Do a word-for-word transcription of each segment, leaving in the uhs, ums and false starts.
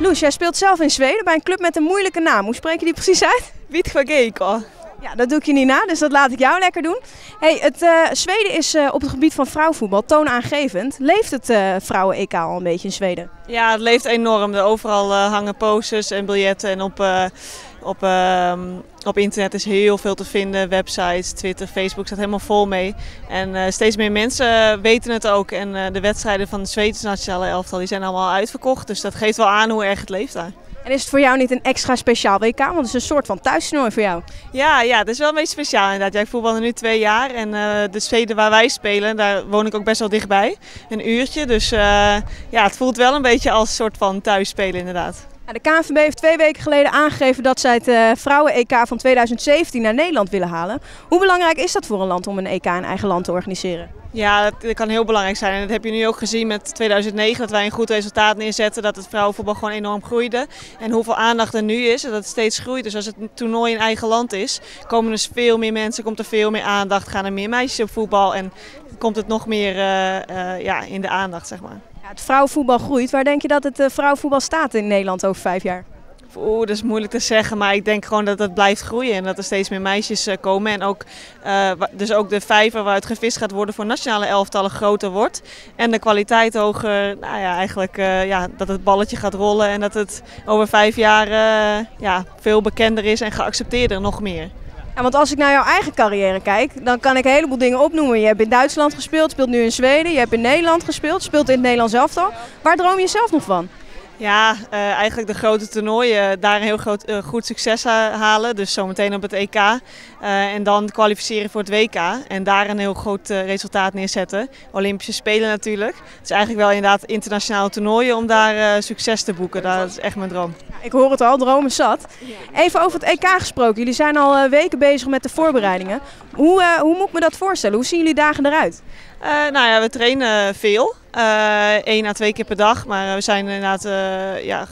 Loes, jij speelt zelf in Zweden bij een club met een moeilijke naam. Hoe spreek je die precies uit? Vittsjö. Ja, dat doe ik je niet na, dus dat laat ik jou lekker doen. Hey, het, uh, Zweden is uh, op het gebied van vrouwenvoetbal toonaangevend. Leeft het uh, vrouwen-E K al een beetje in Zweden? Ja, het leeft enorm. Er overal uh, hangen posters en biljetten en op, uh, op, uh, op internet is heel veel te vinden. Websites, Twitter, Facebook staat helemaal vol mee. En uh, steeds meer mensen weten het ook. En uh, de wedstrijden van de Zweedse nationale elftal die zijn allemaal uitverkocht. Dus dat geeft wel aan hoe erg het leeft daar. En is het voor jou niet een extra speciaal W K? Want het is een soort van thuistoernooi voor jou. Ja, ja, het is wel een beetje speciaal inderdaad. Ja, ik voetbal nu twee jaar en uh, de Zweden waar wij spelen, daar woon ik ook best wel dichtbij. Een uurtje, dus uh, ja, het voelt wel een beetje als een soort van thuisspelen inderdaad. De K N V B heeft twee weken geleden aangegeven dat zij het uh, vrouwen-E K van tweeduizend zeventien naar Nederland willen halen. Hoe belangrijk is dat voor een land om een E K in eigen land te organiseren? Ja, dat, dat kan heel belangrijk zijn. En dat heb je nu ook gezien met tweeduizend negen, dat wij een goed resultaat neerzetten. Dat het vrouwenvoetbal gewoon enorm groeide. En hoeveel aandacht er nu is, dat het steeds groeit. Dus als het een toernooi in eigen land is, komen er veel meer mensen, komt er veel meer aandacht, gaan er meer meisjes op voetbal. En komt het nog meer uh, uh, ja, in de aandacht, zeg maar. Ja, het vrouwenvoetbal groeit. Waar denk je dat het uh, vrouwenvoetbal staat in Nederland over vijf jaar? Oeh, dat is moeilijk te zeggen, maar ik denk gewoon dat het blijft groeien en dat er steeds meer meisjes uh, komen. En ook, uh, dus ook de vijver waaruit gevist gaat worden voor nationale elftallen groter wordt. En de kwaliteit hoger, nou ja, eigenlijk uh, ja, dat het balletje gaat rollen en dat het over vijf jaar uh, ja, veel bekender is en geaccepteerder nog meer. Ja, want als ik naar jouw eigen carrière kijk, dan kan ik een heleboel dingen opnoemen. Je hebt in Duitsland gespeeld, speelt nu in Zweden, je hebt in Nederland gespeeld, speelt in het Nederlands elftal. Waar droom je zelf nog van? Ja, uh, eigenlijk de grote toernooien, daar een heel groot, uh, goed succes halen. Dus zometeen op het E K. Uh, en dan kwalificeren voor het W K. En daar een heel groot uh, resultaat neerzetten. Olympische Spelen natuurlijk. Het is eigenlijk wel inderdaad internationale toernooien om daar uh, succes te boeken. Dat is echt mijn droom. Ik hoor het al, dromen zat. Even over het E K gesproken. Jullie zijn al uh, weken bezig met de voorbereidingen. Hoe, uh, hoe moet ik me dat voorstellen? Hoe zien jullie dagen eruit? Uh, nou ja, we trainen veel. Eén uh, à twee keer per dag. Maar we zijn inderdaad uh, ja,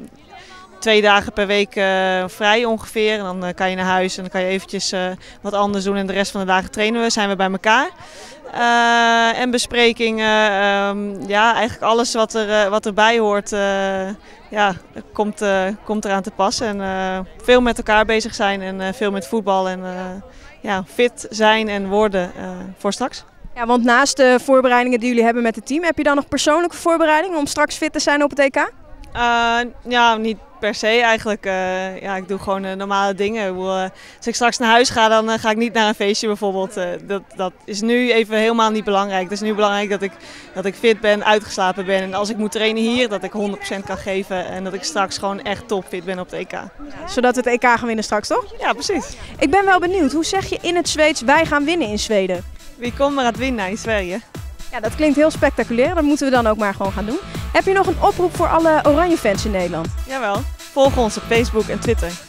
twee dagen per week uh, vrij ongeveer. En dan uh, kan je naar huis en dan kan je eventjes uh, wat anders doen. En de rest van de dagen trainen we, zijn we bij elkaar. Uh, en besprekingen, um, ja, eigenlijk alles wat, er, uh, wat erbij hoort, uh, ja, komt, uh, komt eraan te pas. En uh, veel met elkaar bezig zijn en uh, veel met voetbal en uh, ja, fit zijn en worden uh, voor straks. Ja, want naast de voorbereidingen die jullie hebben met het team, heb je dan nog persoonlijke voorbereidingen om straks fit te zijn op het E K? Uh, ja, niet per se eigenlijk. Uh, ja, ik doe gewoon uh, normale dingen. Uh, als ik straks naar huis ga, dan uh, ga ik niet naar een feestje bijvoorbeeld. Uh, dat, dat is nu even helemaal niet belangrijk. Het is nu belangrijk dat ik, dat ik fit ben, uitgeslapen ben. En als ik moet trainen hier, dat ik honderd procent kan geven. En dat ik straks gewoon echt topfit ben op het E K. Ja. Zodat we het E K gaan winnen straks, toch? Ja, precies. Ik ben wel benieuwd. Hoe zeg je in het Zweeds, wij gaan winnen in Zweden? Wie komt er gaat winnen in Zweden? Ja, dat klinkt heel spectaculair. Dat moeten we dan ook maar gewoon gaan doen. Heb je nog een oproep voor alle Oranje-fans in Nederland? Jawel. Volg ons op Facebook en Twitter.